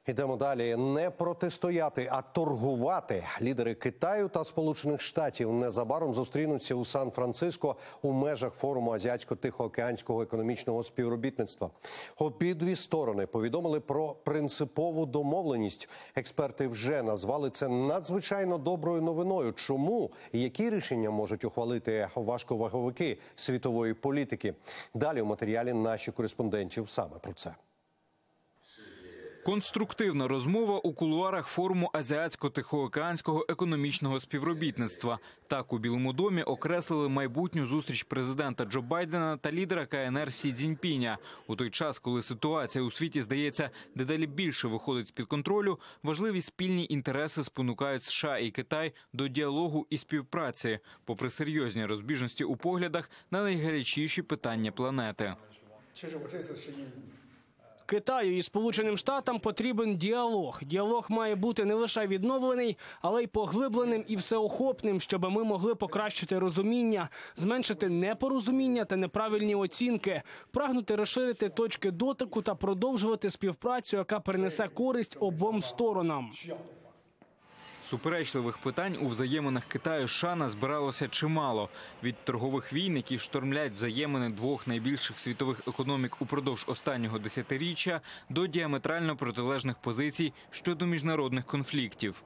Ідемо далі. Не протистояти, а торгувати. Лідери Китаю та Сполучених Штатів незабаром зустрінуться у Сан-Франциско у межах форуму Азіатсько-Тихоокеанського економічного співробітництва. Обидві сторони повідомили про принципову домовленість. Експерти вже назвали це надзвичайно доброю новиною. Чому і які рішення можуть ухвалити важковаговики світової політики? Далі у матеріалі наших кореспондентів саме про це. Конструктивна розмова у кулуарах форуму Азіатсько-Тихоокеанського економічного співробітництва. Так у Білому домі окреслили майбутню зустріч президента Джо Байдена та лідера КНР Сі Цзіньпіня. У той час, коли ситуація у світі, здається, дедалі більше виходить з-під контролю, важливі спільні інтереси спонукають США і Китай до діалогу і співпраці, попри серйозні розбіжності у поглядах на найгарячіші питання планети. Китаю і Сполученим Штатам потрібен діалог. Діалог має бути не лише відновлений, але й поглибленим і всеохопним, щоб ми могли покращити розуміння, зменшити непорозуміння та неправильні оцінки, прагнути розширити точки дотику та продовжувати співпрацю, яка принесе користь обом сторонам. Суперечливих питань у взаєминах Китаю і США назбиралося чимало. Від торгових війн, які штормлять взаємини двох найбільших світових економік упродовж останнього десятиріччя, до діаметрально протилежних позицій щодо міжнародних конфліктів.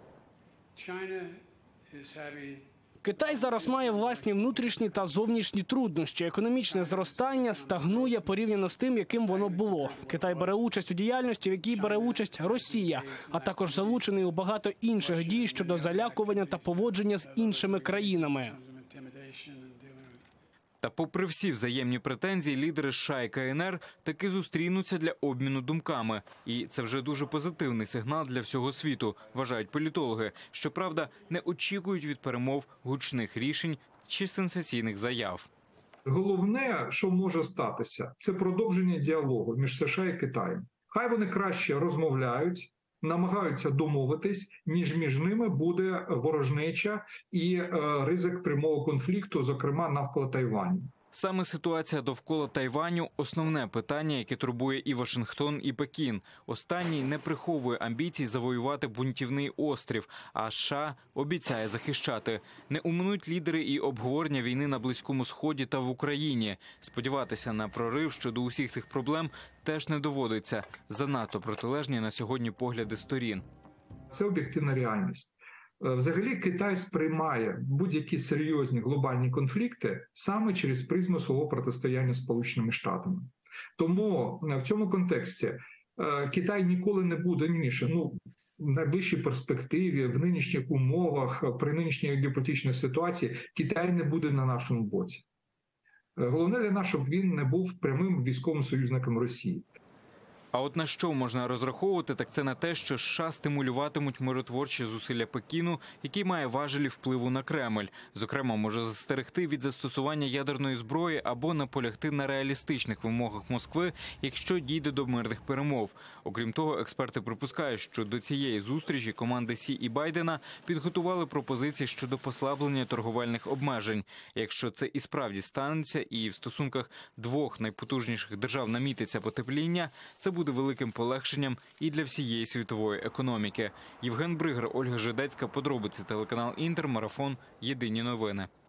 Китай зараз має власні внутрішні та зовнішні труднощі. Економічне зростання стагнує порівняно з тим, яким воно було. Китай бере участь у діяльності, в якій бере участь Росія, а також залучений у багато інших дій щодо залякування та поводження з іншими країнами. Та попри всі взаємні претензії, лідери США і КНР таки зустрінуться для обміну думками. І це вже дуже позитивний сигнал для всього світу, вважають політологи. Щоправда, не очікують від перемов гучних рішень чи сенсаційних заяв. Головне, що може статися, це продовження діалогу між США і Китаєм. Хай вони краще розмовляють, намагаються домовитись, ніж між ними буде ворожнеча і ризик прямого конфлікту, зокрема навколо Тайваню. Саме ситуація довкола Тайваню – основне питання, яке турбує і Вашингтон, і Пекін. Останній не приховує амбіцій завоювати бунтівний острів, а США обіцяє захищати. Не оминуть лідери і обговорення війни на Близькому Сході та в Україні. Сподіватися на прорив щодо усіх цих проблем теж не доводиться. Занадто протилежні на сьогодні погляди сторін. Це об'єктивна реальність. Взагалі Китай сприймає будь-які серйозні глобальні конфлікти саме через призму свого протистояння з Сполученими Штатами. Тому в цьому контексті Китай ніколи не буде в найближчій перспективі, в нинішніх умовах, при нинішній геополітичній ситуації Китай не буде на нашому боці. Головне для нас, щоб він не був прямим військовим союзником Росії. А от на що можна розраховувати, так це на те, що США стимулюватимуть миротворчі зусилля Пекіну, який має важелі впливу на Кремль. Зокрема, може застерегти від застосування ядерної зброї або наполягти на реалістичних вимогах Москви, якщо дійде до мирних перемов. Окрім того, експерти припускають, що до цієї зустрічі команди Сі і Байдена підготували пропозиції щодо послаблення торговельних обмежень. Якщо це і справді станеться, і в стосунках двох найпотужніших держав намітиться потепління, це буде великим полегшенням і для всієї світової економіки. Євген Бригар, Ольга Жидецька, подробиці, телеканал Інтер, Марафон, Єдині новини.